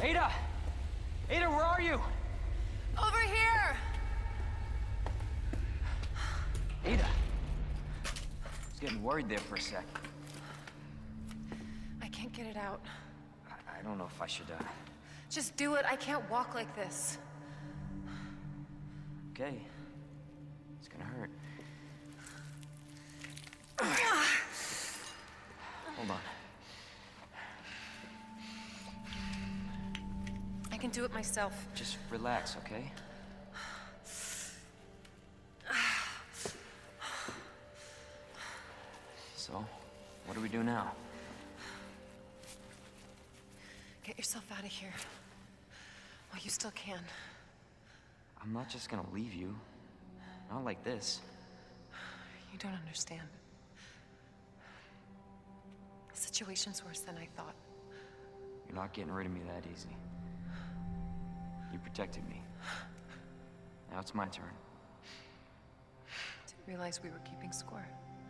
Ada! Ada, where are you? Over here! Ada! I was getting worried there for a sec. I can't get it out. I don't know if I should, Just do it. I can't walk like this. Okay. It's gonna hurt. Hold on. I can do it myself. Just relax, okay? So, what do we do now? Get yourself out of here. While you still can. I'm not just gonna leave you. Not like this. You don't understand. The situation's worse than I thought. You're not getting rid of me that easy. You protected me. Now it's my turn. Didn't realize we were keeping score.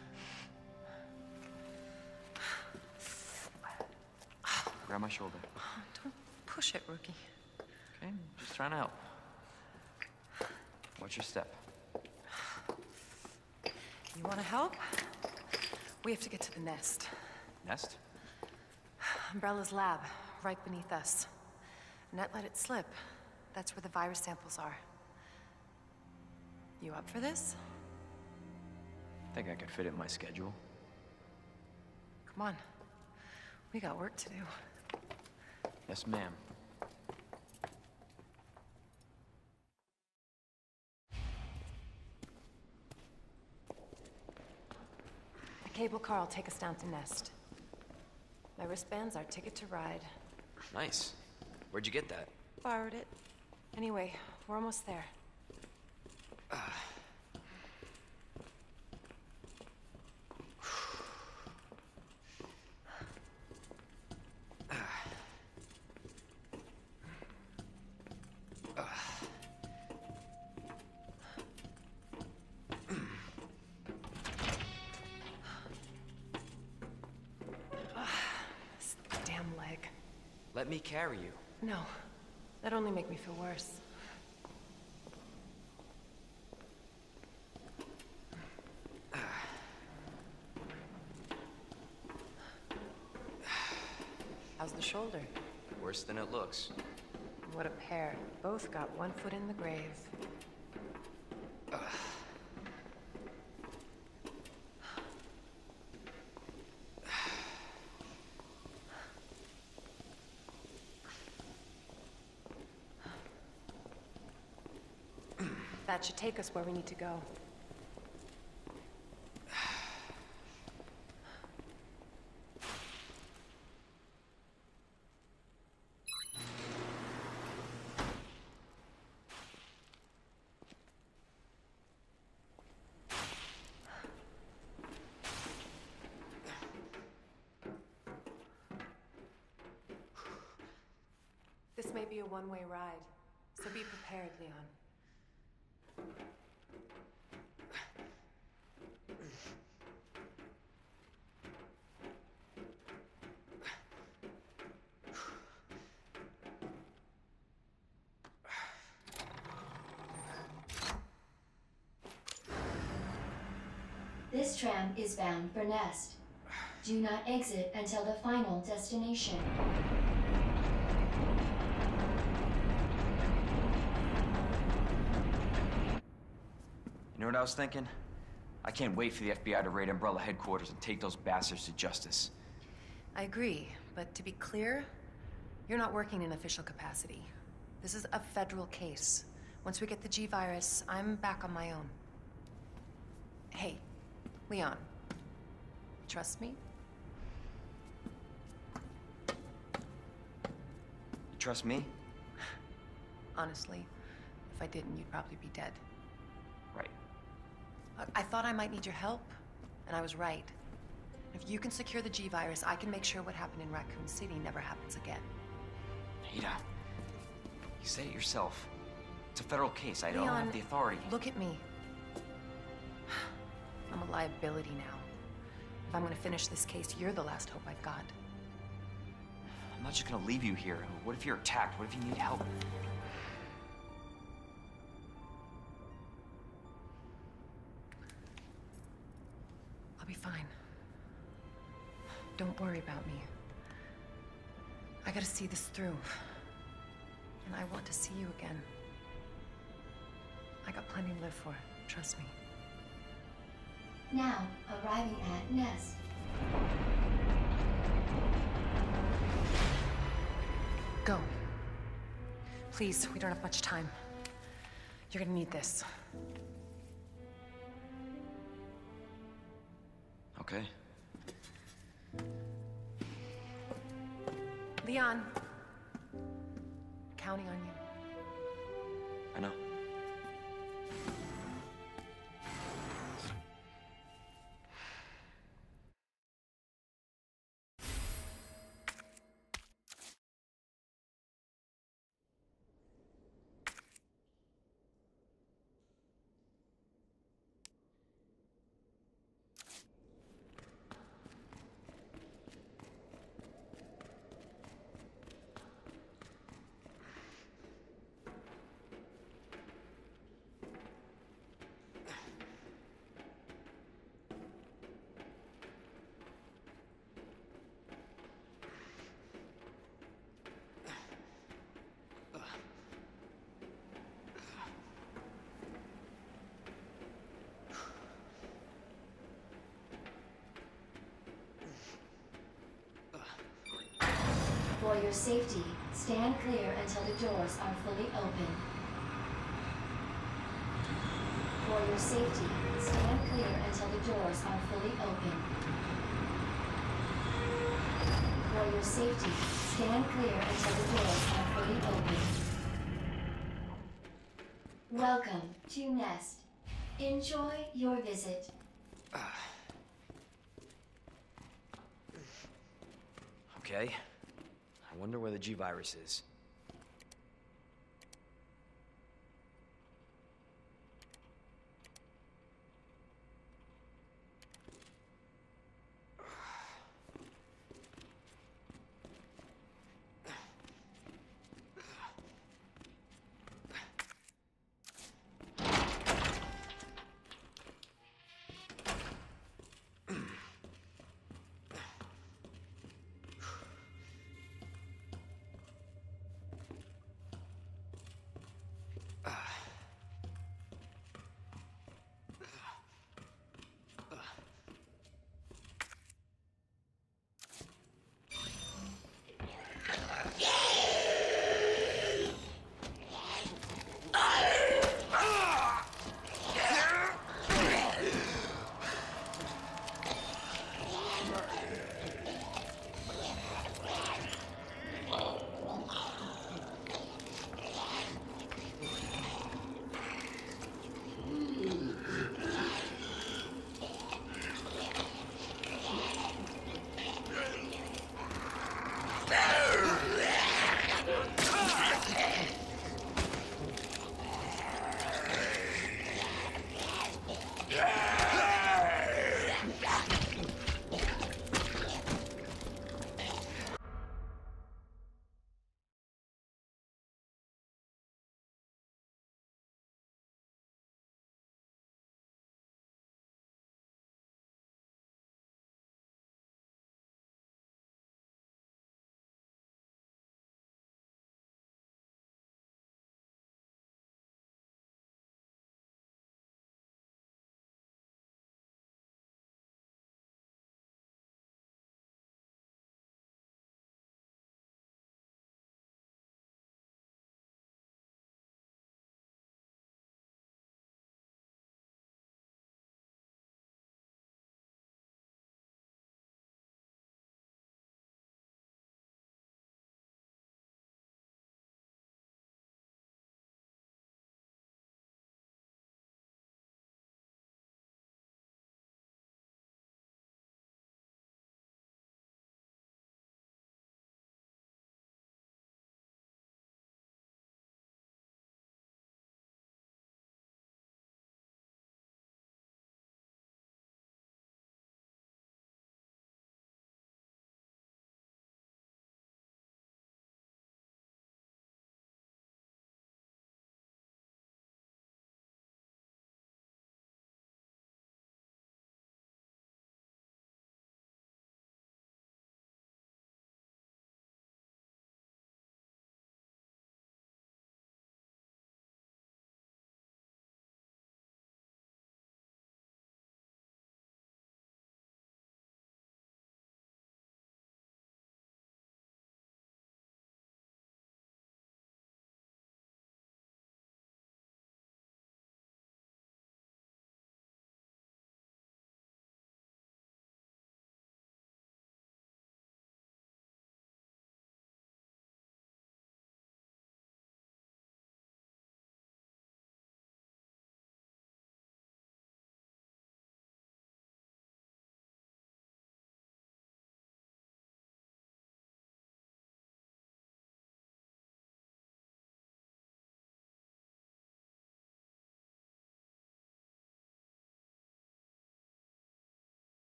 Grab my shoulder. Don't push it, rookie. Okay, just trying to help. Watch your step. You want to help? We have to get to the nest. Nest? Umbrella's lab, right beneath us. Net let it slip. That's where the virus samples are. You up for this? Think I could fit it in my schedule. Come on. We got work to do. Yes, ma'am. A cable car will take us down to Nest. My wristband's our ticket to ride. Nice. Where'd you get that? Borrowed it. Anyway, we're almost there. This damn leg. Let me carry you. No, that'd only make me feel worse. How's the shoulder? Worse than it looks. What a pair. Both got one foot in the grave. That should take us where we need to go. This may be a one-way ride, so be prepared, Leon. This tram is bound for Nest. Do not exit until the final destination. You know what I was thinking? I can't wait for the FBI to raid Umbrella headquarters and take those bastards to justice. I agree, but to be clear, you're not working in official capacity. This is a federal case. Once we get the G-Virus, I'm back on my own. Hey, Leon, trust me? You trust me? Honestly, if I didn't, you'd probably be dead. Right. I thought I might need your help, and I was right. If you can secure the G-Virus, I can make sure what happened in Raccoon City never happens again. Ada, you say it yourself. It's a federal case. I don't Leon, have the authority. Look at me. I'm a liability now. If I'm gonna finish this case, you're the last hope I've got. I'm not just gonna leave you here. What if you're attacked? What if you need help? I'll be fine. Don't worry about me. I gotta see this through. And I want to see you again. I got plenty to live for, trust me. Now, arriving at Nest. Go. Please, we don't have much time. You're gonna need this. Okay. Leon. Counting on you. I know. For your safety, stand clear until the doors are fully open. For your safety, stand clear until the doors are fully open. For your safety, stand clear until the doors are fully open. Welcome to Nest. Enjoy your visit. Okay. I wonder where the G-Virus is.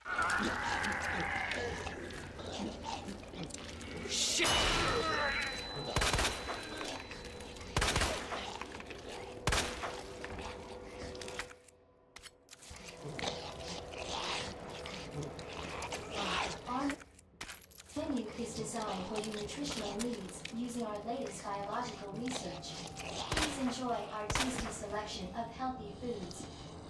Shit! Our menu is designed for your nutritional needs using our latest biological research. Please enjoy our tasty selection of healthy foods.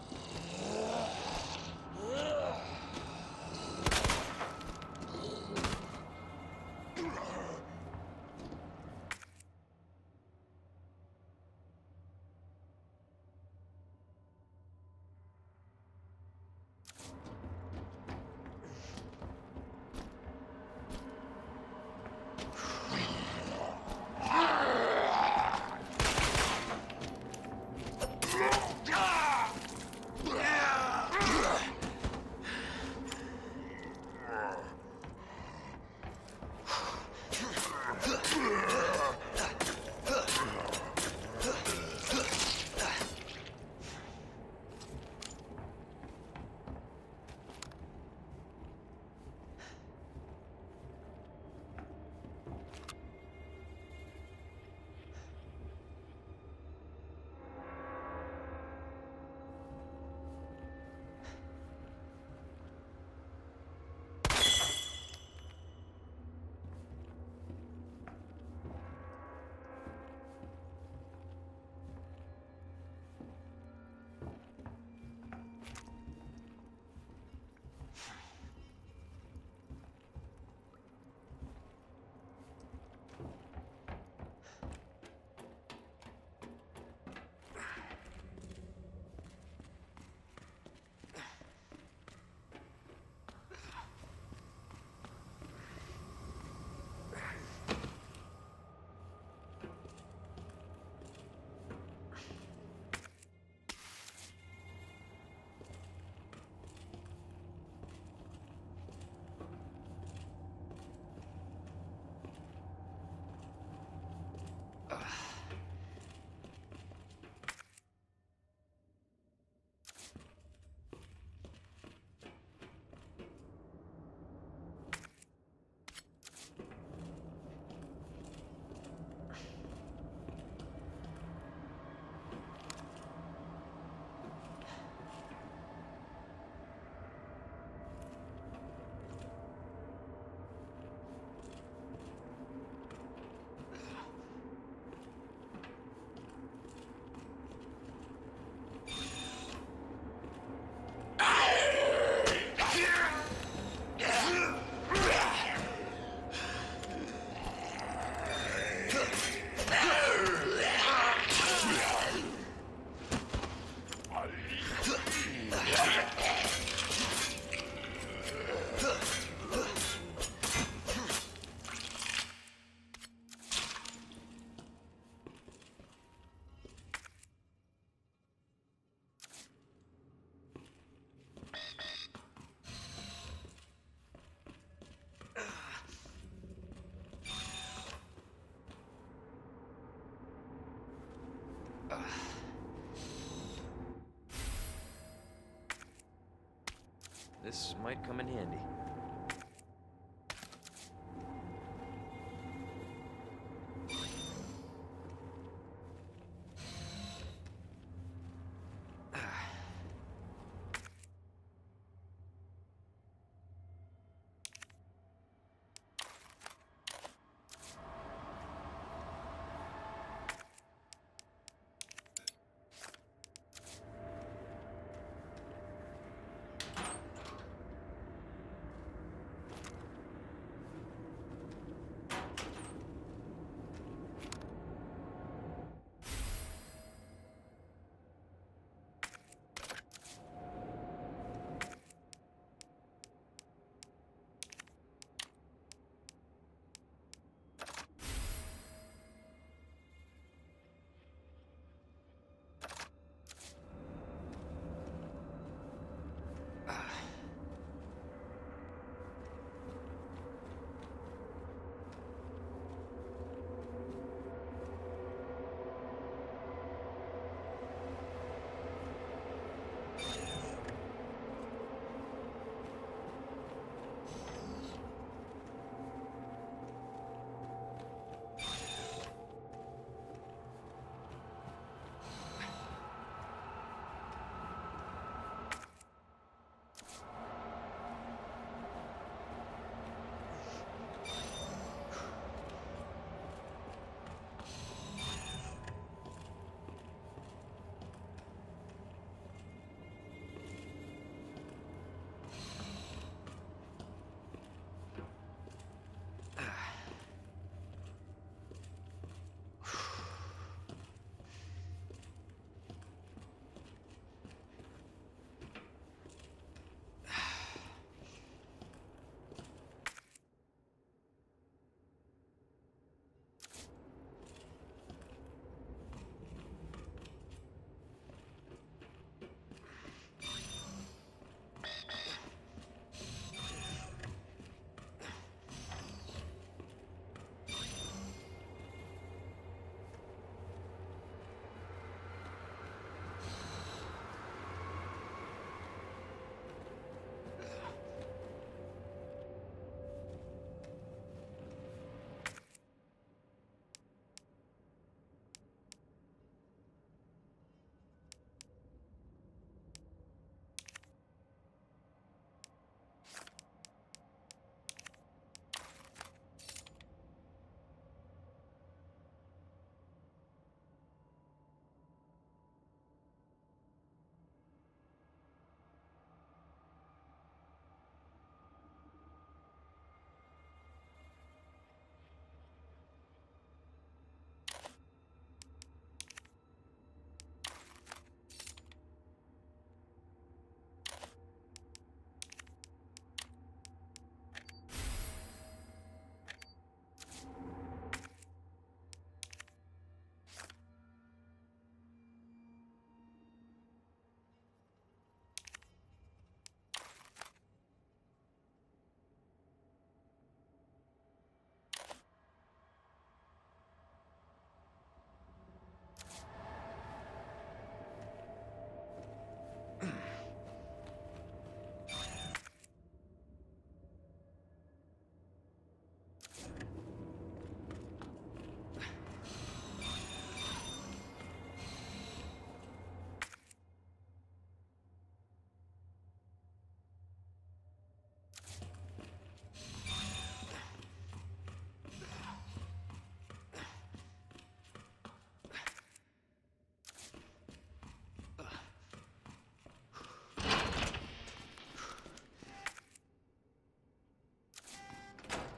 This might come in handy.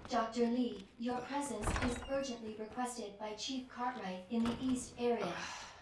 Dr. Lee, your presence is urgently requested by Chief Cartwright in the East area.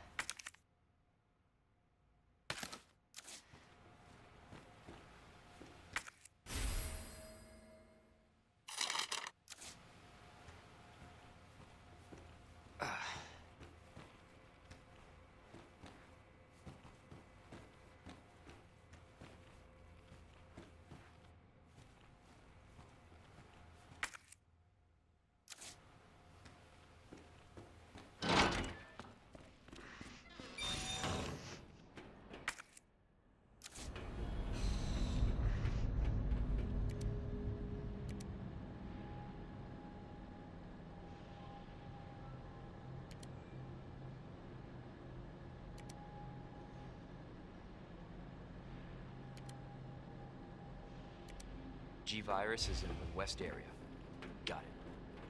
G-Virus is in the west area. Got it.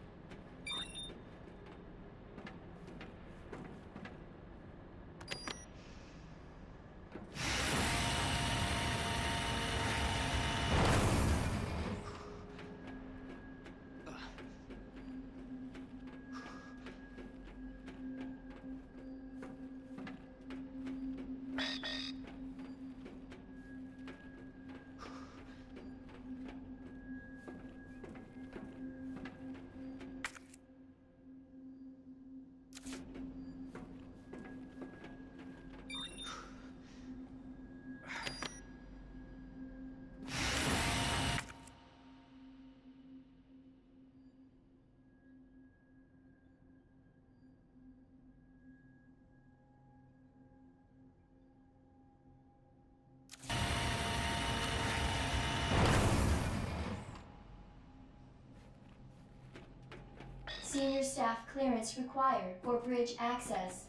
Senior staff clearance required for bridge access.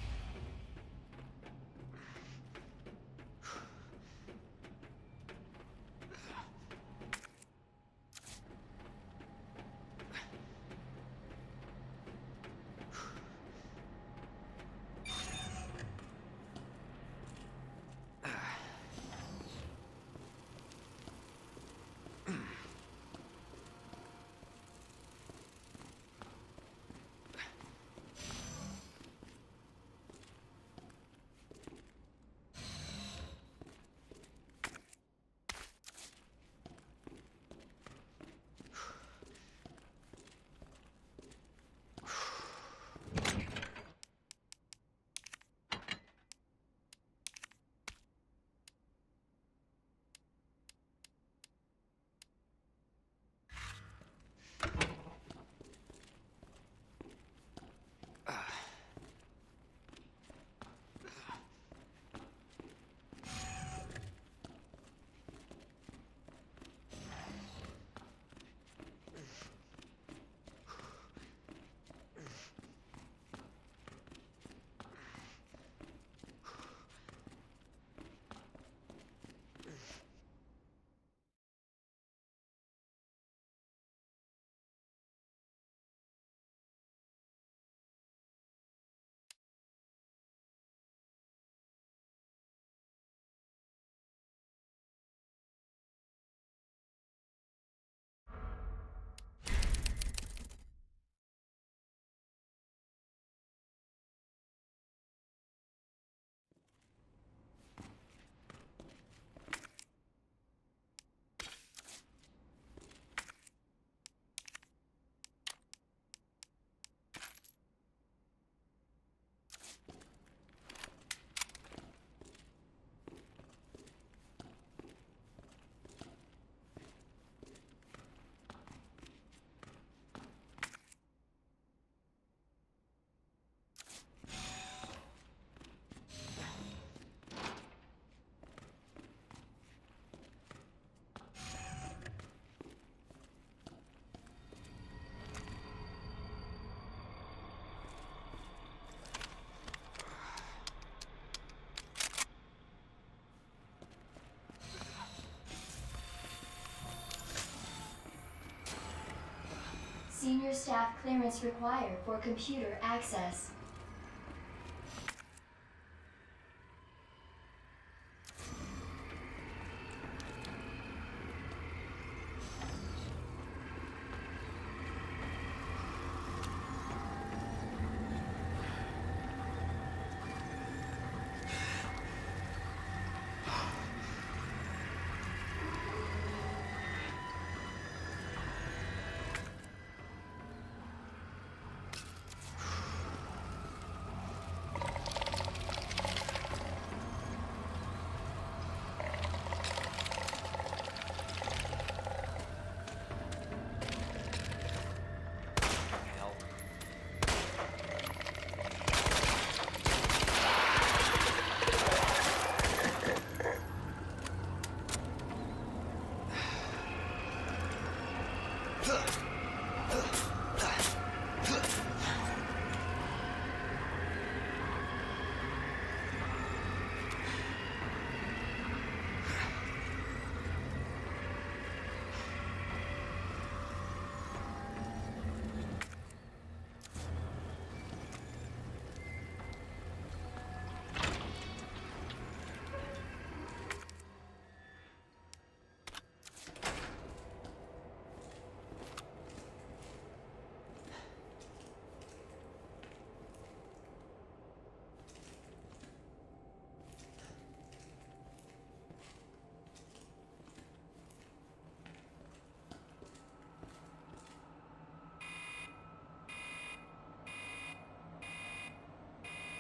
Senior staff clearance required for computer access.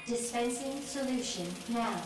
Dispensing solution now.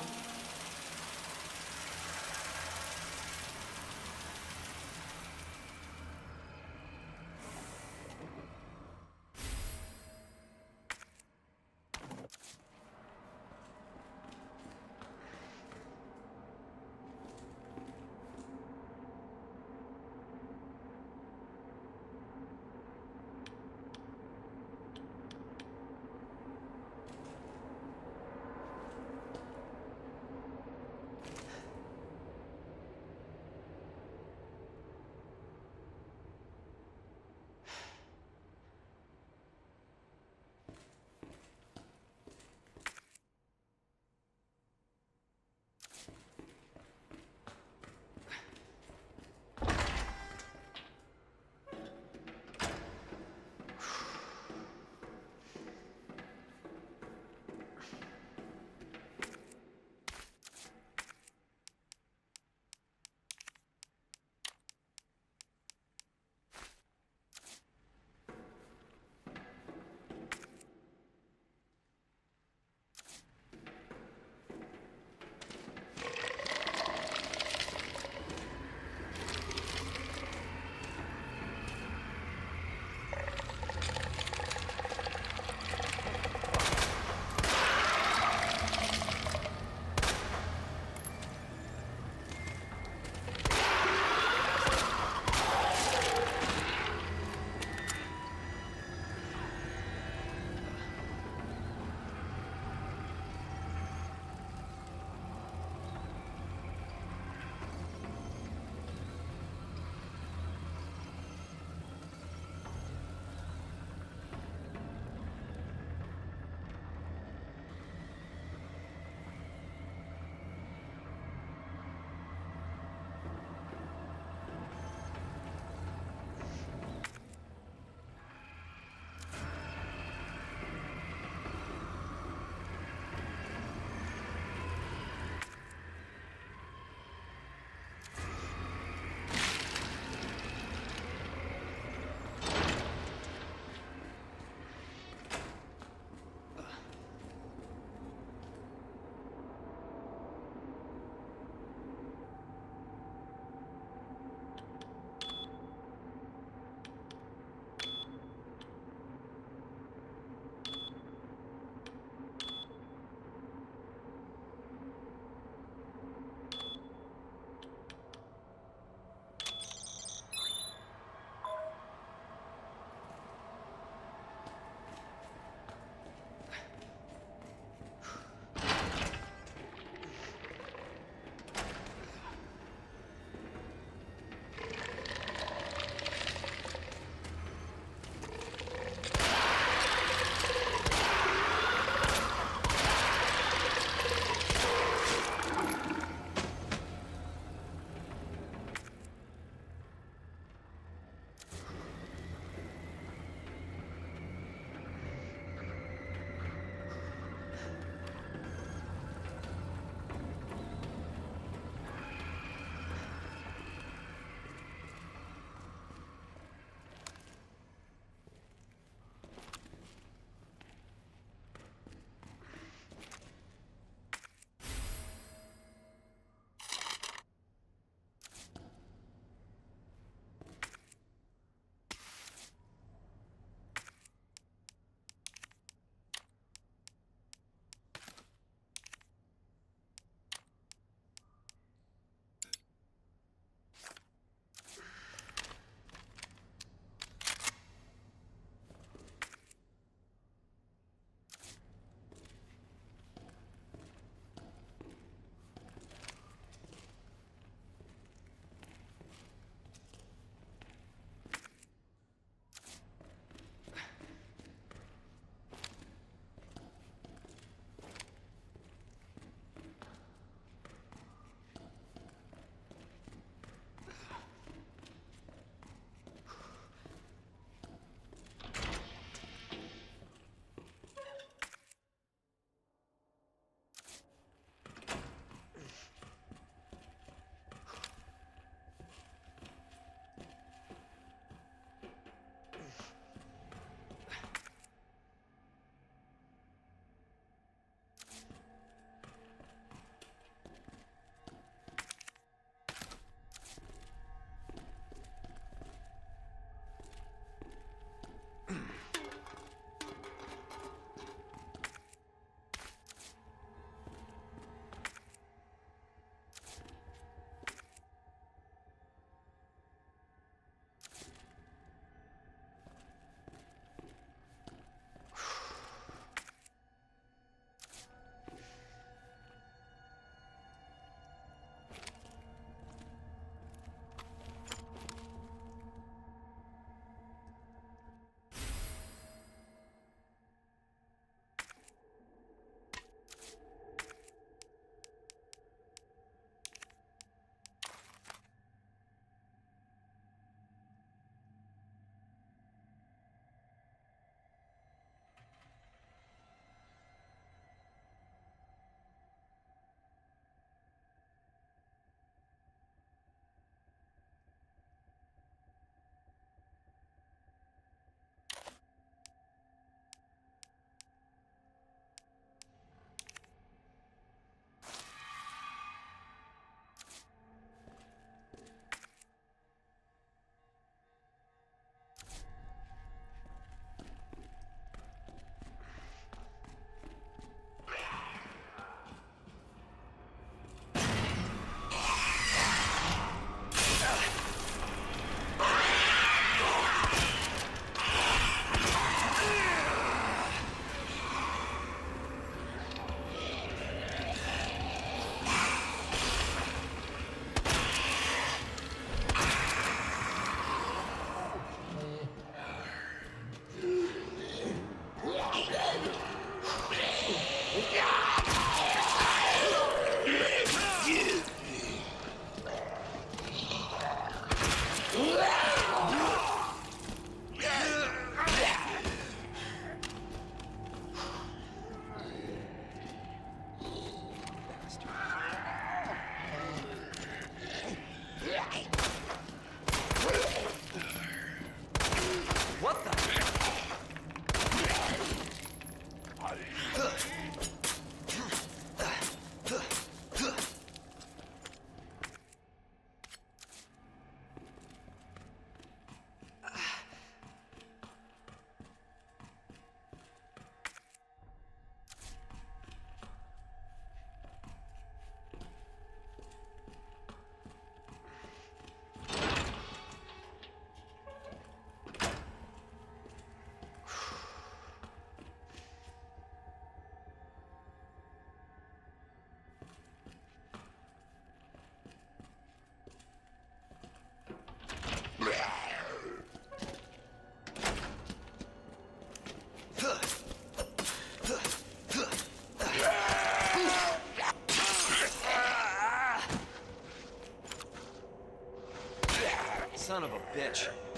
Son of a bitch.